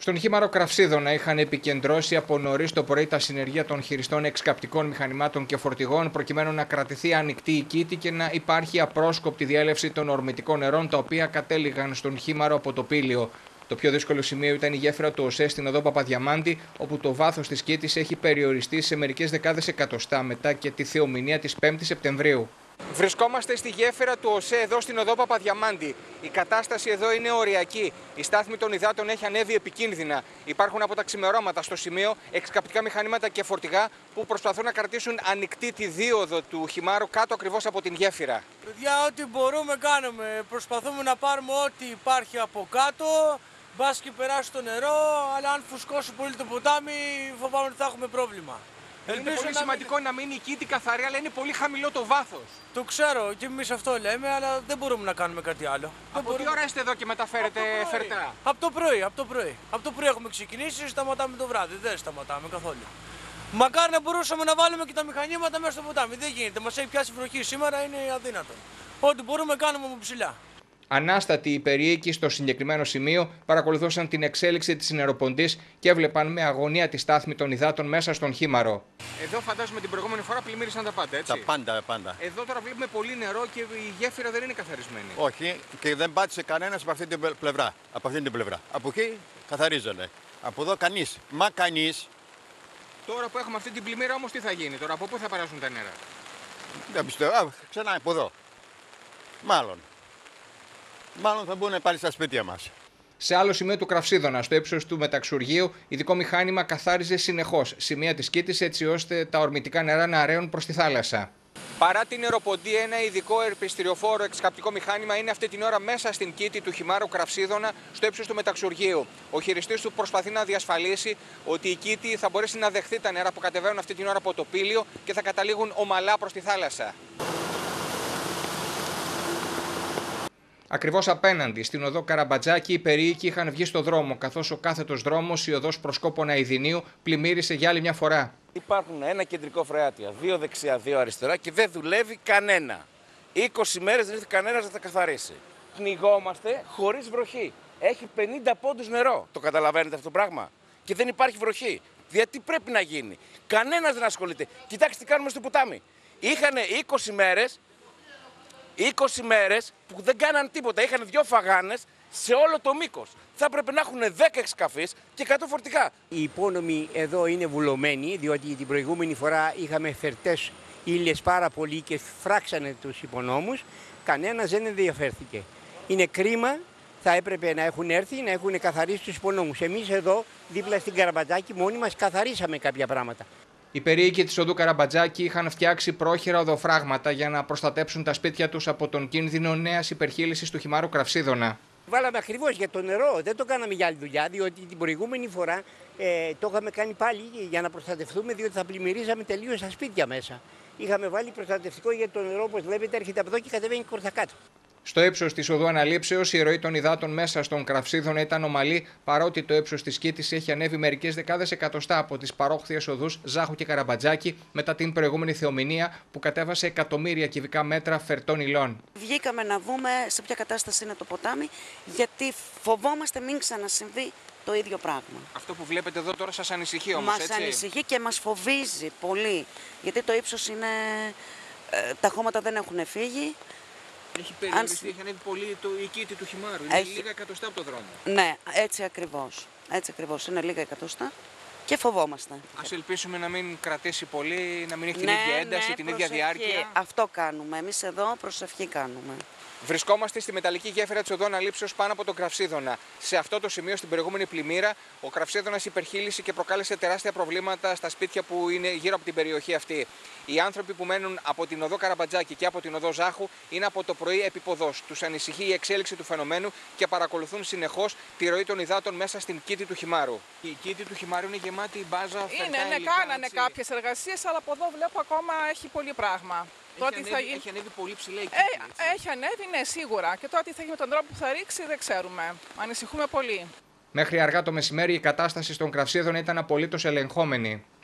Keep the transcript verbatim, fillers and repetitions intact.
Στον Χήμαρο Κραυσίδωνα είχαν επικεντρώσει από νωρίς το πρωί τα συνεργεία των χειριστών εξκαπτικών μηχανημάτων και φορτηγών, προκειμένου να κρατηθεί ανοιχτή η κήτη και να υπάρχει απρόσκοπτη διέλευση των ορμητικών νερών, τα οποία κατέληγαν στον Χήμαρο από το Πήλιο. Το πιο δύσκολο σημείο ήταν η γέφυρα του ΟΣΕ στην οδό Παπαδιαμάντη, όπου το βάθος της κήτης έχει περιοριστεί σε μερικές δεκάδες εκατοστά μετά και τη θεομηνία της πέμπτης Σεπτεμβρίου. Βρισκόμαστε στη γέφυρα του ΟΣΕ εδώ στην οδό Παπαδιαμάντη. Η κατάσταση εδώ είναι οριακή. Η στάθμη των υδάτων έχει ανέβει επικίνδυνα. Υπάρχουν από τα ξημερώματα στο σημείο εξκαπτικά μηχανήματα και φορτηγά που προσπαθούν να κρατήσουν ανοιχτή τη δίωδο του Χημάρου κάτω ακριβώς από την γέφυρα. Παιδιά, ό,τι μπορούμε κάνουμε. Προσπαθούμε να πάρουμε ό,τι υπάρχει από κάτω. Μπας και περάσει το νερό, αλλά αν φουσκώσει πολύ το ποτάμι, φοβάμαι ότι θα έχουμε πρόβλημα. Είναι Ελπίζω πολύ να σημαντικό μην... να μείνει η κήτη καθαρή, αλλά είναι πολύ χαμηλό το βάθος. Το ξέρω και εμείς αυτό λέμε, αλλά δεν μπορούμε να κάνουμε κάτι άλλο. Από μπορούμε... τι ώρα είστε εδώ και μεταφέρετε από φερτά? Από το πρωί, από το πρωί. Από το πρωί έχουμε ξεκινήσει, σταματάμε το βράδυ. Δεν σταματάμε καθόλου. Μακάρι να μπορούσαμε να βάλουμε και τα μηχανήματα μέσα στο ποτάμι. Δεν γίνεται. Μας έχει πιάσει βροχή σήμερα, είναι αδύνατο. Ό,τι μπορούμε κάνουμε από ψηλά. Ανάστατοι οι περίοικοι στο συγκεκριμένο σημείο παρακολουθούσαν την εξέλιξη της νεροποντής και έβλεπαν με αγωνία τη στάθμη των υδάτων μέσα στον Χήμαρο. Εδώ φαντάζομαι την προηγούμενη φορά πλημμύρισαν τα πάντα, έτσι. Τα πάντα, πάντα. Εδώ τώρα βλέπουμε πολύ νερό και η γέφυρα δεν είναι καθαρισμένη. Όχι, και δεν πάτησε κανένας από αυτή την πλευρά. Από αυτή την πλευρά. Από εκεί καθαρίζονται. Από εδώ κανείς. Μα κανείς. Τώρα που έχουμε αυτή την πλημμύρα όμως τι θα γίνει, τώρα από πού θα περάσουν τα νερά? Δεν πιστεύω. Α, ξανά από εδώ. Μάλλον. Μάλλον θα μπουν πάλι στα σπίτια μας. Σε άλλο σημείο του Κραυσίδωνα, στο ύψος του μεταξουργείου, ειδικό μηχάνημα καθάριζε συνεχώς σημεία της κήτης, έτσι ώστε τα ορμητικά νερά να αραίουν προς τη θάλασσα. Παρά την νεροποντή, ένα ειδικό ερπιστηριοφόρο εξκαπτικό μηχάνημα είναι αυτή την ώρα μέσα στην κήτη του Χημάρου Κραυσίδωνα, στο ύψος του μεταξουργείου. Ο χειριστής του προσπαθεί να διασφαλίσει ότι η κήτη θα μπορέσει να δεχθεί τα νερά που κατεβαίνουν αυτή την ώρα από το Πήλιο και θα καταλήγουν ομαλά προς τη θάλασσα. Ακριβώς απέναντι, στην οδό Καραμπατζάκη, οι περίοικοι είχαν βγει στο δρόμο, καθώς ο κάθετος δρόμος, η οδός προς Κόπονα Ιδινίου, πλημμύρισε για άλλη μια φορά. Υπάρχουν ένα κεντρικό φρεάτια, δύο δεξιά, δύο αριστερά και δεν δουλεύει κανένα. είκοσι μέρες δεν ήρθε κανένας να τα καθαρίσει. Πνιγόμαστε χωρίς βροχή. Έχει πενήντα πόντους νερό. Το καταλαβαίνετε αυτό το πράγμα? Και δεν υπάρχει βροχή. Γιατί πρέπει να γίνει? Κανένας δεν ασχολείται. Κοιτάξτε τι κάνουμε στο ποτάμι. Είχαν είκοσι μέρες. είκοσι μέρες που δεν κάναν τίποτα. Είχαν δύο φαγάνες σε όλο το μήκος. Θα έπρεπε να έχουν δέκα εξκαφείς και εκατό φορτικά. Οι υπόνομοι εδώ είναι βουλωμένοι, διότι την προηγούμενη φορά είχαμε φερτές ύλες πάρα πολύ και φράξανε τους υπονόμους. Κανένας δεν ενδιαφέρθηκε. Είναι κρίμα, θα έπρεπε να έχουν έρθει, να έχουν καθαρίσει τους υπονόμους. Εμείς εδώ, δίπλα στην Καραμπατζάκη, μόνοι μας καθαρίσαμε κάποια πράγματα. Οι περίοικοι της οδού Καραμπατζάκη είχαν φτιάξει πρόχειρα οδοφράγματα για να προστατέψουν τα σπίτια τους από τον κίνδυνο νέας υπερχείλησης του Χημάρου Κραυσίδωνα. Βάλαμε ακριβώς για το νερό, δεν το κάναμε για άλλη δουλειά, διότι την προηγούμενη φορά ε, το είχαμε κάνει πάλι για να προστατευτούμε, διότι θα πλημμυρίζαμε τελείως τα σπίτια μέσα. Είχαμε βάλει προστατευτικό για το νερό, όπως βλέπετε, έρχεται από εδώ και κατεβαίνει προς τα κάτω. Στο ύψος της οδού Αναλήψεως, η ροή των υδάτων μέσα στον Κραυσίδωνα ήταν ομαλή, παρότι το ύψος της κήτης έχει ανέβει μερικές δεκάδες εκατοστά από τις παρόχθιες οδούς Ζάχου και Καραμπατζάκη μετά την προηγούμενη θεομηνία που κατέβασε εκατομμύρια κυβικά μέτρα φερτών υλών. Βγήκαμε να δούμε σε ποια κατάσταση είναι το ποτάμι, γιατί φοβόμαστε μην ξανασυμβεί το ίδιο πράγμα. Αυτό που βλέπετε εδώ τώρα σας ανησυχεί όμως, έτσι? Μας ανησυχεί και μας φοβίζει πολύ, γιατί το ύψος είναι, ε, τα χώματα δεν έχουν φύγει. Έχει περιοριστεί, έχει ανέβει πολύ το, η κήτη του Χημάρου, είναι έχει... λίγα εκατοστά από το δρόμο. Ναι, έτσι ακριβώς, έτσι ακριβώς, είναι λίγα εκατοστά και φοβόμαστε. Ας ελπίσουμε να μην κρατήσει πολύ, να μην έχει την ναι, ίδια ένταση, ναι, την προσευχή. ίδια διάρκεια. Αυτό κάνουμε, εμείς εδώ προσευχή κάνουμε. Βρισκόμαστε στη μεταλλική γέφυρα της οδού Αναλήψεως πάνω από τον Κραυσίδωνα. Σε αυτό το σημείο, στην προηγούμενη πλημμύρα, ο Κραυσίδωνας υπερχείλησε και προκάλεσε τεράστια προβλήματα στα σπίτια που είναι γύρω από την περιοχή αυτή. Οι άνθρωποι που μένουν από την οδό Καραμπατζάκη και από την οδό Ζάχου είναι από το πρωί επίποδος. Τους ανησυχεί η εξέλιξη του φαινομένου και παρακολουθούν συνεχώς τη ροή των υδάτων μέσα στην κήτη του Χημάρου. Η κήτη του Χημάρου είναι γεμάτη μπάζα, φερτά Είναι, ναι, υλικά, κάνανε κάποιες εργασίες, αλλά από εδώ βλέπω ακόμα έχει πολύ πράγμα. Έχει, ανέβει, θα... έχει ανέβει πολύ ψηλά η κήτη. Ε, έχει ανέβει, ναι, σίγουρα. Και τώρα τι θα γίνει με τον τρόπο που θα ρίξει, δεν ξέρουμε. Ανησυχούμε πολύ. Μέχρι αργά το μεσημέρι η κατάσταση στον Κραυσίδωνα ήταν απολύτως ελεγχόμενη.